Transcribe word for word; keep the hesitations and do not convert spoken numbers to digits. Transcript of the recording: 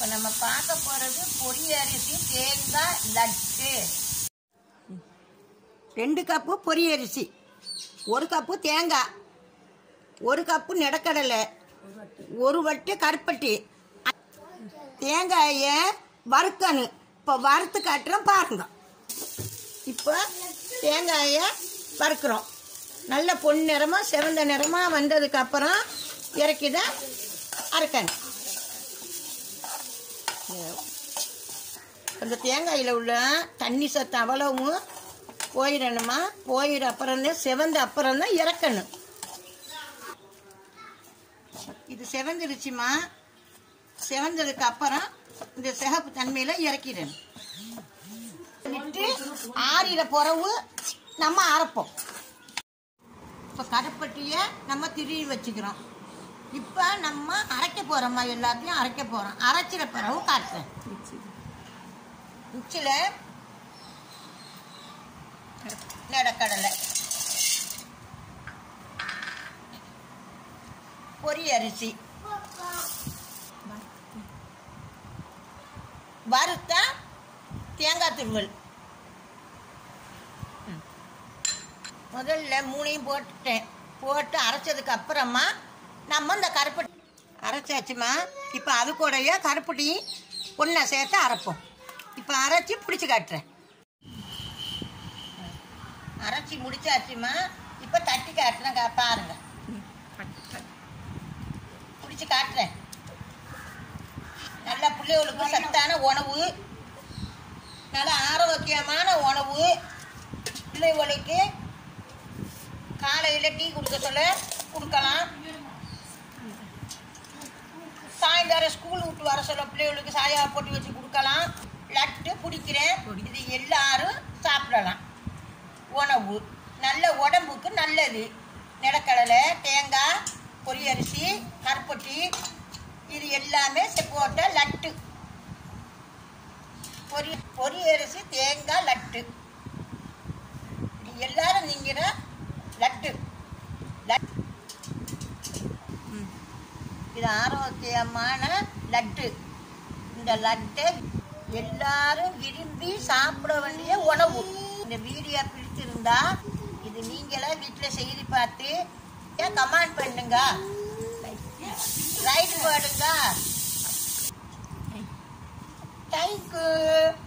இப்போ நம்ம பார்க்க போகிறது பொரி அரிசி தேங்காய் லட்டு. ரெண்டு கப்பு பொரி அரிசி, ஒரு கப்பு தேங்காய், ஒரு கப்பு நிலக்கடலை, ஒரு வட்டு கருப்பட்டி. தேங்காயை வறுக்கணும். இப்போ வறுத்து காட்டுறோம் பாருங்க. இப்போ தேங்காயை வறுக்கிறோம். நல்ல பொன் நிறமாக செவந்த நிறமாக வந்ததுக்கு அப்புறம் இறக்கிதான் அரைக்கணும். அந்த தேங்காயில் உள்ள தண்ணி சத்து அவ்வளவும் போயிடணுமா, போயிட அப்புறம்தான் செவந்த அப்புறம் தான் இறக்கணும். இது செவந்துருச்சுமா. செவந்ததுக்கு அப்புறம் இந்த சிகப்பு தன்மையில இறக்கிடணும். விட்டு ஆறிட பிறகு நம்ம அரைப்போம். இப்போ கருப்பட்டியை நம்ம திருவி வச்சுக்கிறோம். இப்போ நம்ம அரைக்க போகிறோம்மா, எல்லாத்தையும் அரைக்க போகிறோம். அரைச்சிட பிறகு காட்டுறேன். உச்சில நிலக்கடலை, பொரி அரிசி, வறுத்த தேங்காய் துருவல். முதல்ல மூணையும் போட்டுட்டேன். போட்டு அரைச்சதுக்கு அப்புறமா நம்ம இந்த கருப்பட்டி அரைச்சாச்சுமா. இப்போ அது கூடயே கருப்பட்டி ஒன்றா சேர்த்து அரைப்போம். இப்போ அரைச்சி பிடிச்சி காட்டுறேன். அரைச்சி முடிச்சாச்சுமா. இப்போ தட்டி காட்டுறேன், பாருங்க. பிடிச்சி காட்டுறேன். நல்ல பிள்ளைகளுக்கு சத்தான உணவு, நல்ல ஆரோக்கியமான உணவு. பிள்ளைகளுக்கு காலையில் டீ கொடுக்க சொல்ல கொடுக்கலாம். சாயந்தரம் ஸ்கூல் விட்டு வர சொல்ல பிள்ளைகளுக்கு சாயா போட்டு வச்சு கொடுக்கலாம். லட்டு பிடிக்கிறேன். இது எல்லாரும் சாப்பிடலாம். உணவு நல்ல உடம்புக்கு நல்லது. நிலக்கடலை, தேங்காய், பொரி அரிசி, கருப்பட்டி, இது எல்லாமே போட்ட லட்டு. பொரி பொரி அரிசி தேங்காய் லட்டு, இது எல்லாரும் நீங்கிற லட்டு. இது ஆரோக்கியமான லட்டு. இந்த லட்டை எல்லாரும் விரும்பி சாப்பிட வேண்டிய உணவு. இந்த வீடியோ பிடிச்சிருந்தா இது நீங்களே வீட்டில் செய்து பார்த்து கமெண்ட் பண்ணுங்க, ரைட் போடுங்க. தேங்க்யூ.